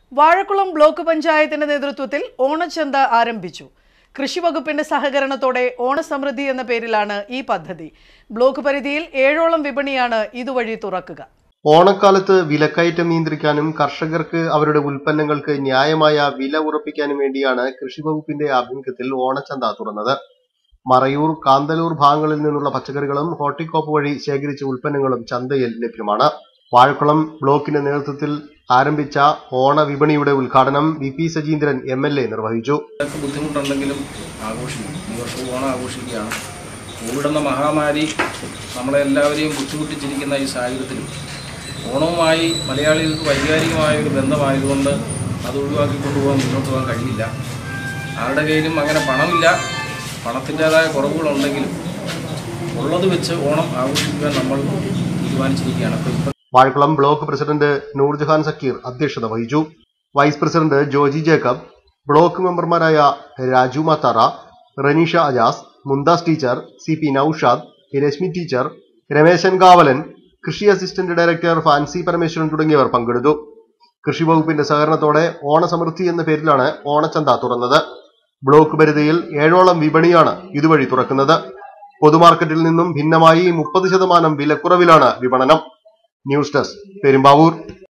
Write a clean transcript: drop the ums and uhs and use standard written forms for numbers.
Vazhakulam block പഞ്ചായത്തിന്റെ നേതൃത്വത്തിൽ ഓണച്ചന്ത ആരംഭിച്ചു. കൃഷി വകുപ്പിന്റെ സഹകരണത്തോടെ ഓണസമൃദ്ധി എന്ന പേരിലാണ് ഈ പദ്ധതി. ബ്ലോക്ക് പരിധിയിൽ 7ഓളം വിപണിയാണ് ഇതുവഴി തുറക്കുക. ഓണക്കാലത്ത് വിലക്കയറ്റം നിയന്ത്രിക്കാനും കർഷകർക്ക് അവരുടെ ഉൽപ്പന്നങ്ങൾക്ക് ന്യായമായ വില ഉറപ്പിക്കാനും വേണ്ടിയാണ് കൃഷി വകുപ്പിന്റെ ആഭിമുഖ്യത്തിൽ ഓണച്ചന്ത തുറന്നത്. മറയൂർ, കാന്തല്ലൂർ ഭാഗങ്ങളിൽ നിന്നുള്ള പച്ചക്കറികളും ഹോർട്ടികോപ്പ് വഴി ശേഖരിച്ച ഉൽപ്പന്നങ്ങളും ചന്തയിൽ ലഭ്യമാണ്. വാഴക്കുളം ബ്ലോക്കിന്റെ നേതൃത്വത്തിൽ ആരംഭിച്ച ഓണ വിപണിയുടെ ഉദ്ഘാടനം വി സജീന്ദ്രൻ MLA നിർവഹിച്ചു. ബുദ്ധിമുട്ടുണ്ടെങ്കിലും ആഘോഷിക്കും. ഈ വർഷം ഓണം ആഘോഷിക്കുകയാണ്. കോവിഡ് എന്ന മഹാമാരി നമ്മളെല്ലാവരെയും ബുദ്ധിമുട്ടിച്ചിരിക്കുന്ന ഈ സാഹചര്യത്തിലും ഓണവുമായി മലയാളികൾക്ക് വൈകാരികമായ ഒരു ബന്ധമായതുകൊണ്ട് അത് ഒഴിവാക്കി കൊണ്ടുപോകാൻ മുന്നോട്ട് പോകാൻ കഴിയില്ല. ആരുടെ കയ്യിലും അങ്ങനെ പണമില്ല, പണത്തിൻ്റെതായ കുറവുകളുണ്ടെങ്കിലും ഉള്ളത് വെച്ച് ഓണം ആഘോഷിക്കുവാൻ നമ്മൾ തീരുമാനിച്ചിരിക്കുകയാണ്. വാഴക്കുളം ബ്ലോക്ക് പ്രസിഡന്റ് നൂർജഹാൻ സക്കീർ അധ്യക്ഷത വഹിച്ചു. Vice president Joji Jacob, block മെമ്പർമാരായ Raju Mathara, Ranisha Ajas, Mumtaz teacher, CP Naushad, Rashmi teacher, Rameshan Kavalan, കൃഷി അസിസ്റ്റന്റ് ഡയറക്ടർ ഫാൻസി പരമേശ്വരൻ തുടങ്ങിയവർ പങ്കെടുത്തു. കൃഷി വകുപ്പിന്റെ സഹകരണത്തോടെ ഓണസമൃദ്ധി എന്ന പേരിലാണ് ഓണച്ചന്ത തുറന്നത്. ബ്ലോക്ക് പരിധിയിൽ 7ഓളം വിപണിയാണ് ഇതുവഴി തുറക്കുന്നത്. പൊതുമാർക്കറ്റിൽ നിന്നും ഭിന്നമായി 30% വിലക്കുറവിലാണ് വിപണനം. News desk, Perumbavoor.